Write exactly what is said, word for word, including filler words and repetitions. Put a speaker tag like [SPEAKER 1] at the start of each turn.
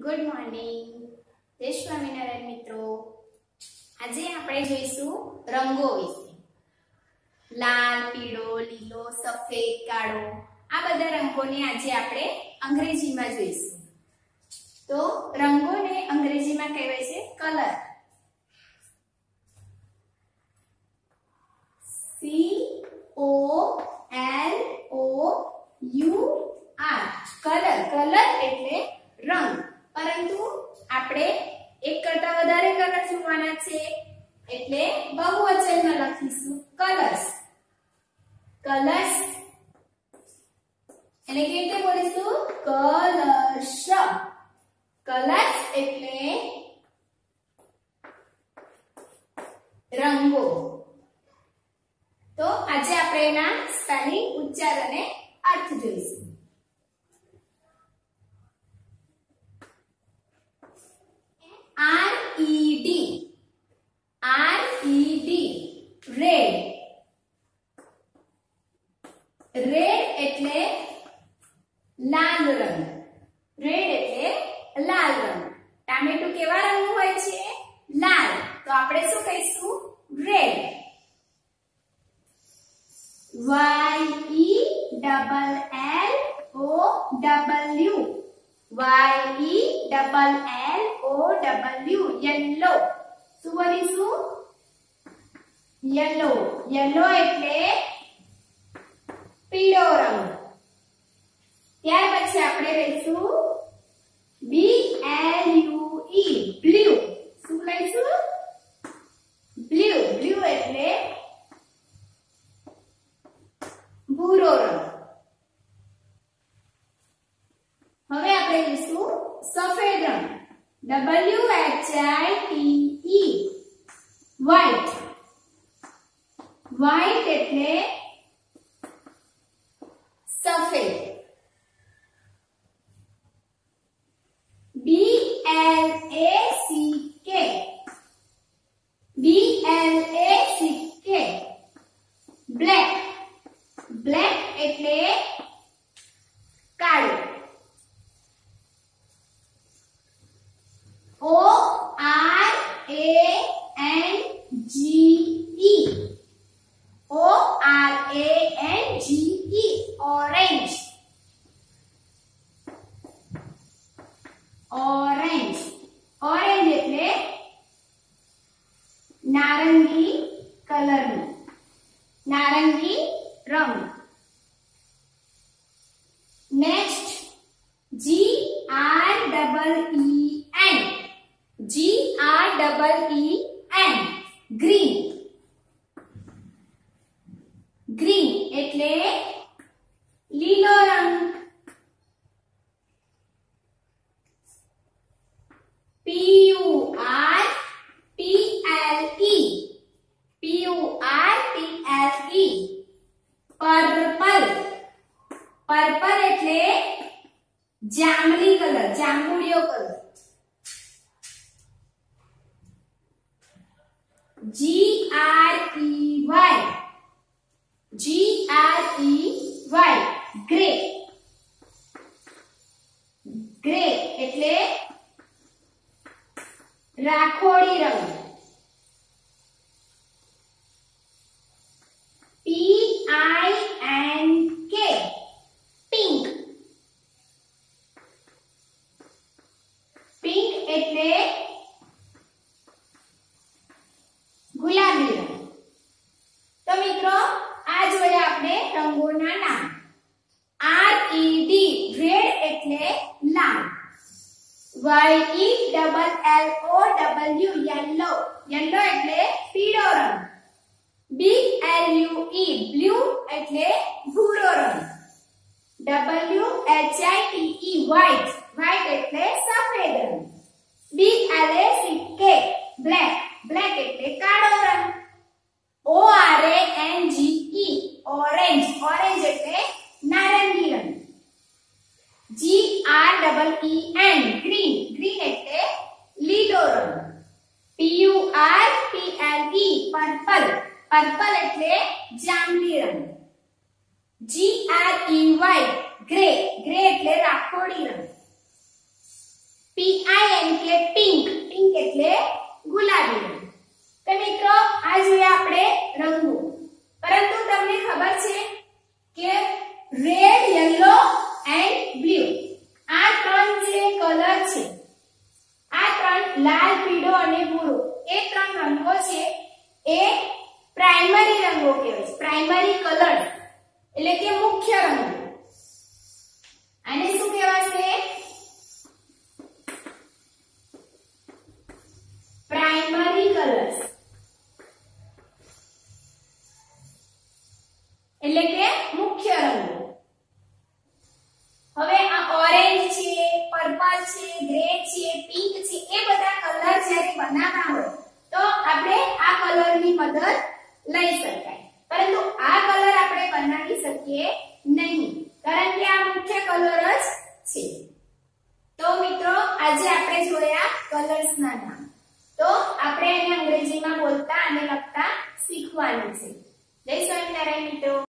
[SPEAKER 1] Good morning જય સ્વામિનારાયણ મિત્રો। આજે આપણે જોઈશું રંગો વિશે। લાલ, પીળો, લીલો, સફેદ, કાળો આ બધા રંગોને આજે આપણે અંગ્રેજીમાં જોઈશું। તો રંગોને અંગ્રેજીમાં કહેવાય છે colour. C O L O U R colour colour એટલે રંગ। પરંતુ આપણે એક કરતા વધારે કલર જોવાના છે એટલે બહુવચનમાં લખીશું કલર્સ। કલર્સ એટલે કેવી રીતે બોલીશું? કલર્સ। કલર્સ એટલે રંગો। તો આજે આપણે એના સ્પેલિંગ, ઉચ્ચાર અને અર્થ જોઈશું। R E D R E D red red એટલે લાલ રંગ। red એટલે લાલ રંગ। ટામેટું કેવા રંગનું હોય છે? લાલ। તો આપણે શું કહીશું? red। Y E double L O W Y E double L O W yellow શું બોલીશું? yellow yellow એટલે પીળો રંગ। ત્યાર પછી આપણે લઈશું B L U E blue શું લઈશું? blue blue એટલે ભૂરો રંગ। હવે આપણે લઈશું સફેદ રંગ W H I T E white white એટલે સફેદ। B L A C K B L A C K black black એટલે કાળું। O R A N G E O R A N G E orange orange orange એટલે નારંગી કલરનું નારંગી રંગ। Next G R double E N G R double E N green green એટલે લીલો રંગ। P U R P L E P U R P L E purple purple એટલે જાંબલી કલર જાંબુડિયો colour. G R E Y G R E Y gray gray એટલે રાખોડી રંગ। P I N K pink pink એટલે ગુલાબી રંગ। તો મિત્રો આ જોયા આપણે રંગોના નામ। R E D red એટલે લાલ। Y E double L O W yellow yellow એટલે પીળો રંગ। B L U E blue એટલે ભૂરો રંગ। W H I T E white white એટલે સફેદ રંગ। B L A C K black black એટલે કાળો રંગ। O R A N G E orange orange એટલે નારંગી રંગ। G R double E N green green એટલે લીલો રંગ। P U R P L E purple purple એટલે જાંબલી રંગ। G R E Y gray gray એટલે રાખોડી રંગ। પી આઈ એન એટલે પિંક, પિંક એટલે ગુલાબી રંગ. તો મિત્રો આ જોયા આપણે રંગો, પરંતુ તમને ખબર છે કે રેડ, યલો એન્ડ બ્લુ આ ત્રણ જે કલર છે, આ ત્રણ લાલ, પીળો અને ભૂરો એ ત્રણ રંગો છે એ પ્રાઇમરી રંગો કહેવાય છે. પ્રાઇમરી કલર એટલે કે મુખ્ય રંગો. આને શું કહેવાશે? પ્રાઇમરી કલર્સ એટલે કે મુખ્ય રંગો. હવે આ ઓરેન્જ છે, પર્પલ છે, ગ્રે છે, પિંક છે એ બધા કલર જ્યારે બનાવવા હોય તો આપણે આ કલરની મદદ લઈ શકાય, પરંતુ આ કલર આપણે બનાવી શકીએ નહીં કારણ કે આ મુખ્ય કલર જ છે. તો મિત્રો આજે આપણે જોયા કલર્સના નામ. તો આપણે એને અંગ્રેજીમાં બોલતા અને લખતા શીખવાનું છે. જય સ્વામિનારાયણ મિત્રો.